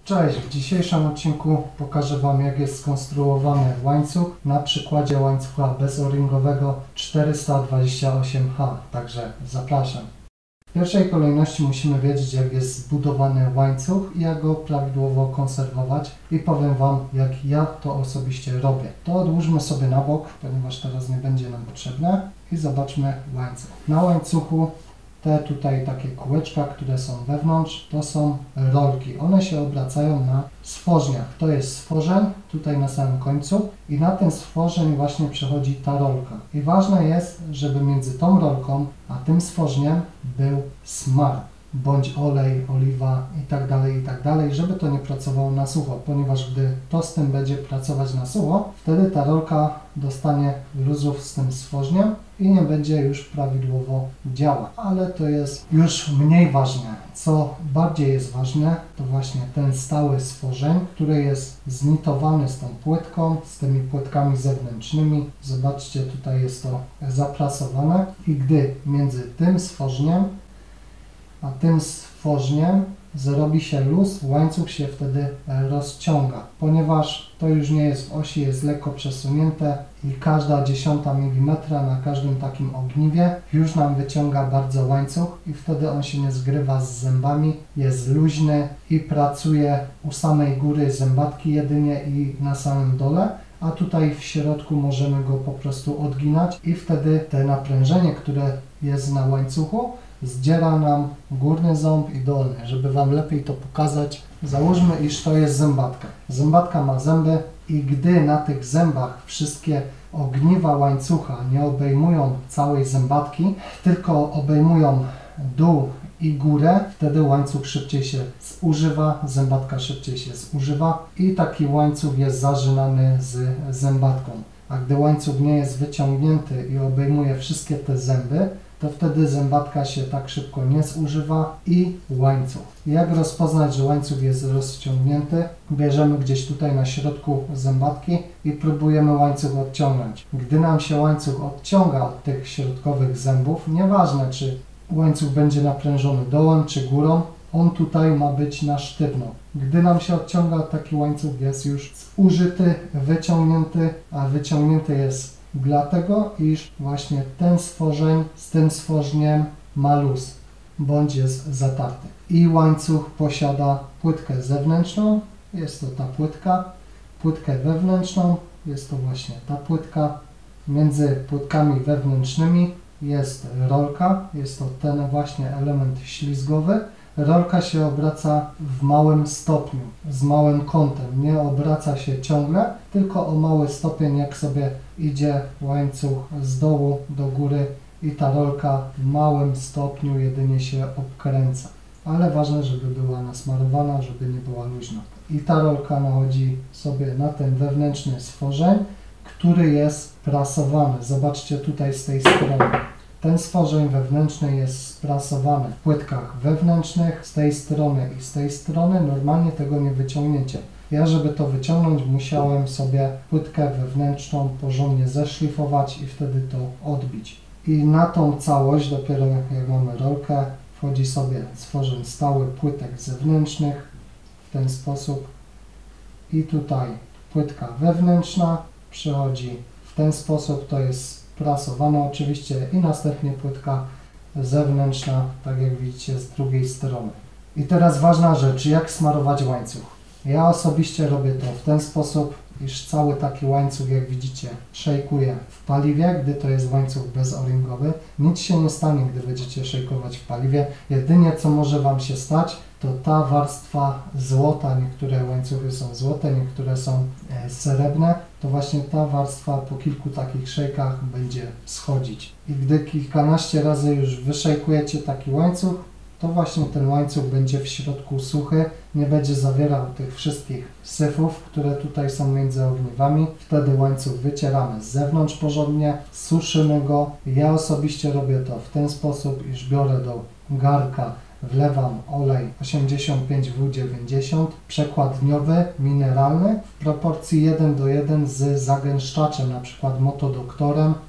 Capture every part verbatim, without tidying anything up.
Cześć, w dzisiejszym odcinku pokażę Wam, jak jest skonstruowany łańcuch na przykładzie łańcucha bezoringowego czterysta dwadzieścia osiem H, także zapraszam. W pierwszej kolejności musimy wiedzieć, jak jest zbudowany łańcuch i jak go prawidłowo konserwować i powiem Wam, jak ja to osobiście robię. To odłóżmy sobie na bok, ponieważ teraz nie będzie nam potrzebne i zobaczmy łańcuch. Na łańcuchu te tutaj takie kółeczka, które są wewnątrz, to są rolki. One się obracają na stworzniach. To jest stworzeń, tutaj na samym końcu i na ten stworzeń właśnie przechodzi ta rolka. I ważne jest, żeby między tą rolką a tym stworzniem był smar, bądź olej, oliwa i tak dalej, i tak dalej, żeby to nie pracowało na sucho, ponieważ gdy to z tym będzie pracować na sucho, wtedy ta rolka dostanie luzów z tym stworzniem i nie będzie już prawidłowo działać. Ale to jest już mniej ważne. Co bardziej jest ważne, to właśnie ten stały stworzeń, który jest znitowany z tą płytką, z tymi płytkami zewnętrznymi. Zobaczcie, tutaj jest to zaprasowane i gdy między tym stworzeniem a tym stworzeniem zrobi się luz, łańcuch się wtedy rozciąga. Ponieważ to już nie jest w osi, jest lekko przesunięte i każda dziesiąta milimetra na każdym takim ogniwie już nam wyciąga bardzo łańcuch i wtedy on się nie zgrywa z zębami, jest luźny i pracuje u samej góry zębatki jedynie i na samym dole, a tutaj w środku możemy go po prostu odginać i wtedy te naprężenie, które jest na łańcuchu, zdziera nam górny ząb i dolny. Żeby Wam lepiej to pokazać, załóżmy, iż to jest zębatka. Zębatka ma zęby i gdy na tych zębach wszystkie ogniwa łańcucha nie obejmują całej zębatki, tylko obejmują dół i górę, wtedy łańcuch szybciej się zużywa, zębatka szybciej się zużywa i taki łańcuch jest zażynany z zębatką. A gdy łańcuch nie jest wyciągnięty i obejmuje wszystkie te zęby, to wtedy zębatka się tak szybko nie zużywa i łańcuch. Jak rozpoznać, że łańcuch jest rozciągnięty? Bierzemy gdzieś tutaj na środku zębatki i próbujemy łańcuch odciągnąć. Gdy nam się łańcuch odciąga od tych środkowych zębów, nieważne czy łańcuch będzie naprężony dołem czy górą, on tutaj ma być na sztywno. Gdy nam się odciąga, taki łańcuch jest już zużyty, wyciągnięty, a wyciągnięty jest dlatego, iż właśnie ten stworzeń z tym stworzeniem ma luz, bądź jest zatarty. I łańcuch posiada płytkę zewnętrzną, jest to ta płytka, płytkę wewnętrzną, jest to właśnie ta płytka. Między płytkami wewnętrznymi jest rolka, jest to ten właśnie element ślizgowy. Rolka się obraca w małym stopniu, z małym kątem, nie obraca się ciągle, tylko o mały stopień, jak sobie idzie łańcuch z dołu do góry i ta rolka w małym stopniu jedynie się obkręca. Ale ważne, żeby była nasmarowana, żeby nie była luźna. I ta rolka nachodzi sobie na ten wewnętrzny stworzeń, który jest prasowany. Zobaczcie tutaj z tej strony. Ten stworzeń wewnętrzny jest sprasowany w płytkach wewnętrznych z tej strony i z tej strony. Normalnie tego nie wyciągniecie. Ja, żeby to wyciągnąć, musiałem sobie płytkę wewnętrzną porządnie zeszlifować i wtedy to odbić. I na tą całość, dopiero jak mamy rolkę, wchodzi sobie stworzeń stały płytek zewnętrznych w ten sposób. I tutaj płytka wewnętrzna przychodzi w ten sposób, to jest prasowana oczywiście i następnie płytka zewnętrzna, tak jak widzicie z drugiej strony. I teraz ważna rzecz, jak smarować łańcuch. Ja osobiście robię to w ten sposób, iż cały taki łańcuch, jak widzicie, szejkuję w paliwie, gdy to jest łańcuch bezoringowy. Nic się nie stanie, gdy będziecie szejkować w paliwie. Jedynie co może Wam się stać, to ta warstwa złota, niektóre łańcuchy są złote, niektóre są e, srebrne, to właśnie ta warstwa po kilku takich szejkach będzie schodzić. I gdy kilkanaście razy już wyszejkujecie taki łańcuch, to właśnie ten łańcuch będzie w środku suchy, nie będzie zawierał tych wszystkich syfów, które tutaj są między ogniwami. Wtedy łańcuch wycieramy z zewnątrz porządnie, suszymy go. Ja osobiście robię to w ten sposób, iż biorę do garka, wlewam olej osiemdziesiąt pięć W dziewięćdziesiąt, przekładniowy, mineralny, w proporcji jeden do jeden z zagęszczaczem, na przykład Motodoktorem,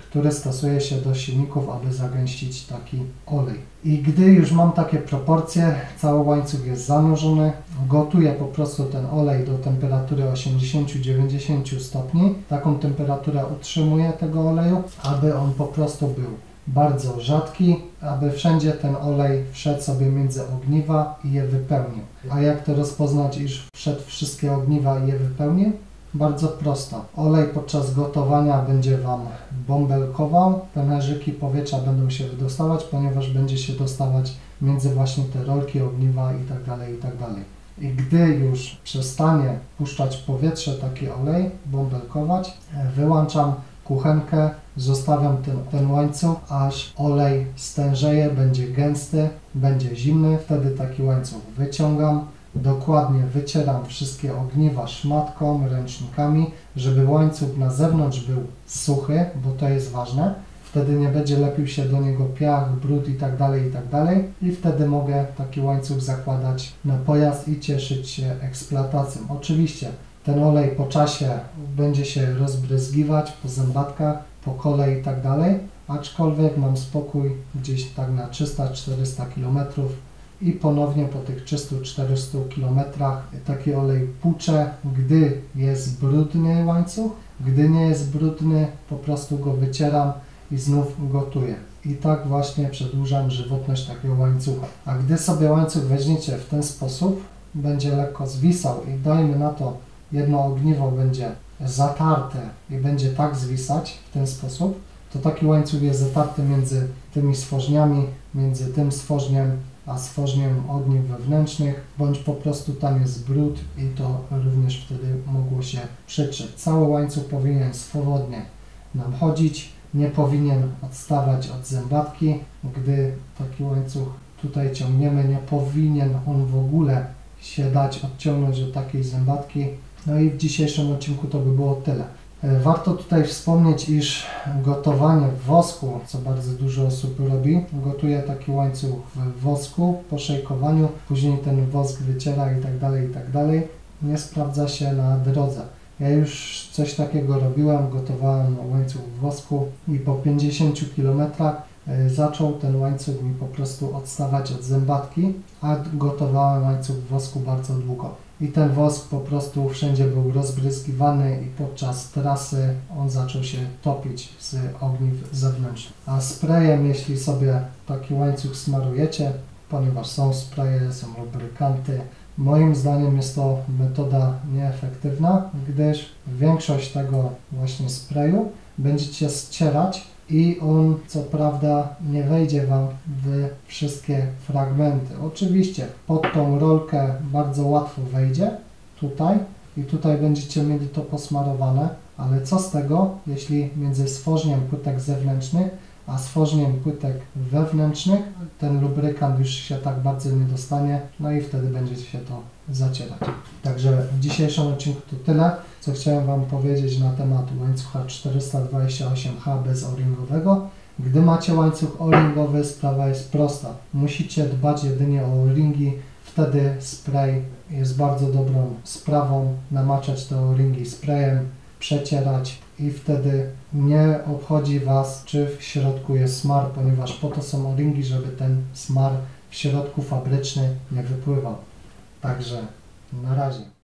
który stosuje się do silników, aby zagęścić taki olej. I gdy już mam takie proporcje, cały łańcuch jest zanurzony, gotuję po prostu ten olej do temperatury osiemdziesiąt do dziewięćdziesięciu stopni. Taką temperaturę utrzymuję tego oleju, aby on po prostu był bardzo rzadki, aby wszędzie ten olej wszedł sobie między ogniwa i je wypełnił. A jak to rozpoznać, iż wszedł wszystkie ogniwa i je wypełnił? Bardzo prosto. Olej podczas gotowania będzie Wam bąbelkował, pęcherzyki powietrza będą się wydostawać, ponieważ będzie się dostawać między właśnie te rolki, ogniwa itd., itd. I gdy już przestanie puszczać powietrze taki olej, bąbelkować, wyłączam kuchenkę, zostawiam ten, ten łańcuch, aż olej stężeje, będzie gęsty, będzie zimny, wtedy taki łańcuch wyciągam, dokładnie wycieram wszystkie ogniwa szmatką, ręcznikami, żeby łańcuch na zewnątrz był suchy, bo to jest ważne. Wtedy nie będzie lepił się do niego piach, brud i tak dalej, i tak dalej. I wtedy mogę taki łańcuch zakładać na pojazd i cieszyć się eksploatacją. Oczywiście ten olej po czasie będzie się rozbryzgiwać po zębatkach, po kole i tak dalej, aczkolwiek mam spokój gdzieś tak na trzysta do czterystu kilometrów i ponownie po tych trzystu do czterystu kilometrach taki olej płuczę, gdy jest brudny łańcuch, gdy nie jest brudny, po prostu go wycieram i znów gotuję. I tak właśnie przedłużam żywotność takiego łańcucha. A gdy sobie łańcuch weźmiecie w ten sposób, będzie lekko zwisał i dajmy na to, jedno ogniwo będzie zatarte i będzie tak zwisać w ten sposób, to taki łańcuch jest zatarty między tymi stworzniami, między tym stworzniem a stworzniem ogniw wewnętrznych, bądź po prostu tam jest brud i to również wtedy mogło się przytrzeć. Cały łańcuch powinien swobodnie nam chodzić, nie powinien odstawać od zębatki. Gdy taki łańcuch tutaj ciągniemy, nie powinien on w ogóle się dać odciągnąć od takiej zębatki. No i w dzisiejszym odcinku to by było tyle. Warto tutaj wspomnieć, iż gotowanie w wosku, co bardzo dużo osób robi, gotuje taki łańcuch w wosku po szejkowaniu, później ten wosk wyciera i tak dalej, i tak dalej. Nie sprawdza się na drodze. Ja już coś takiego robiłem, gotowałem łańcuch w wosku i po pięćdziesięciu kilometrach zaczął ten łańcuch mi po prostu odstawać od zębatki, a gotowałem łańcuch w wosku bardzo długo. I ten wosk po prostu wszędzie był rozbryzgiwany i podczas trasy on zaczął się topić z ogniw zewnętrznych. A sprayem, jeśli sobie taki łańcuch smarujecie, ponieważ są spraye, są lubrykanty, moim zdaniem jest to metoda nieefektywna, gdyż większość tego właśnie sprayu będziecie ścierać i on co prawda nie wejdzie Wam w wszystkie fragmenty. Oczywiście pod tą rolkę bardzo łatwo wejdzie, tutaj i tutaj będziecie mieli to posmarowane, ale co z tego, jeśli między stworzniem płytek zewnętrznych a stworzniem płytek wewnętrznych ten lubrykant już się tak bardzo nie dostanie, no i wtedy będzie się to zacierać. Także w dzisiejszym odcinku to tyle, co chciałem Wam powiedzieć na temat łańcucha czterysta dwadzieścia osiem H bez o-ringowego. Gdy macie łańcuch o-ringowy, sprawa jest prosta. Musicie dbać jedynie o o-ringi, wtedy spray jest bardzo dobrą sprawą, namaczać te o-ringi sprayem, przecierać i wtedy nie obchodzi Was, czy w środku jest smar, ponieważ po to są o-ringi, żeby ten smar w środku fabryczny nie wypływał. Także na razie.